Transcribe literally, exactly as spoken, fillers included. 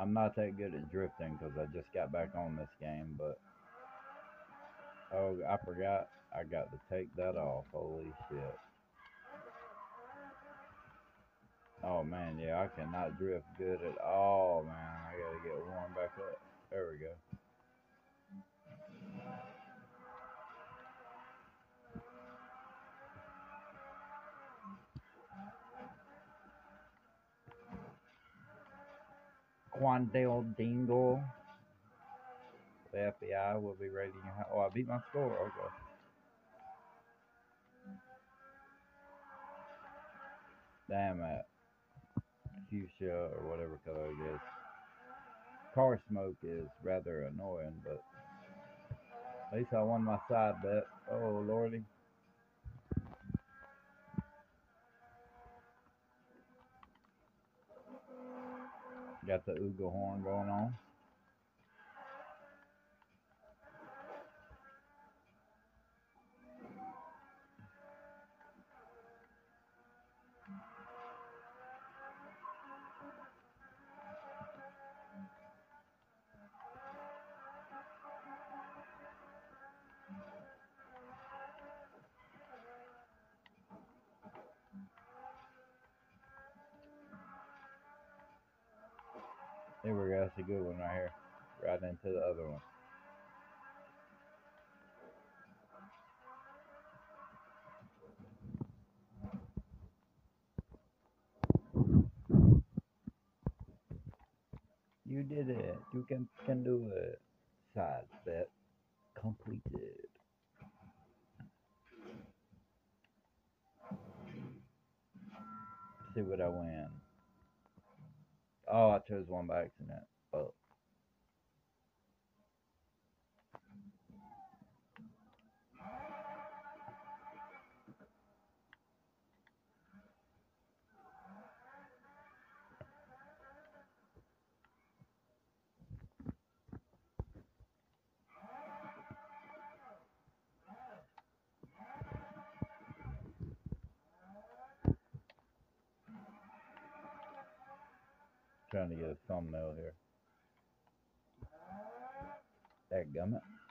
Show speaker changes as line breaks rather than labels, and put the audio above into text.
I'm not that good at drifting because I just got back on this game, but oh, I forgot I got to take that off. Holy shit. Oh man, yeah, I cannot drift good at all, man. I gotta get warmed back up. There we go. Quandale Dingle. The F B I will be raiding your house. Oh, I beat my score. Okay. Damn it. Fuchsia or whatever color it is. Car smoke is rather annoying, but at least I won my side bet. Oh, lordy. Got the Ooga horn going on. There we go. That's a good one right here. Right into the other one. You did it. You can can do it. Side bet completed. See what I win. Oh, I chose one by accident. Oh. Trying to get a thumbnail here. Dadgummit.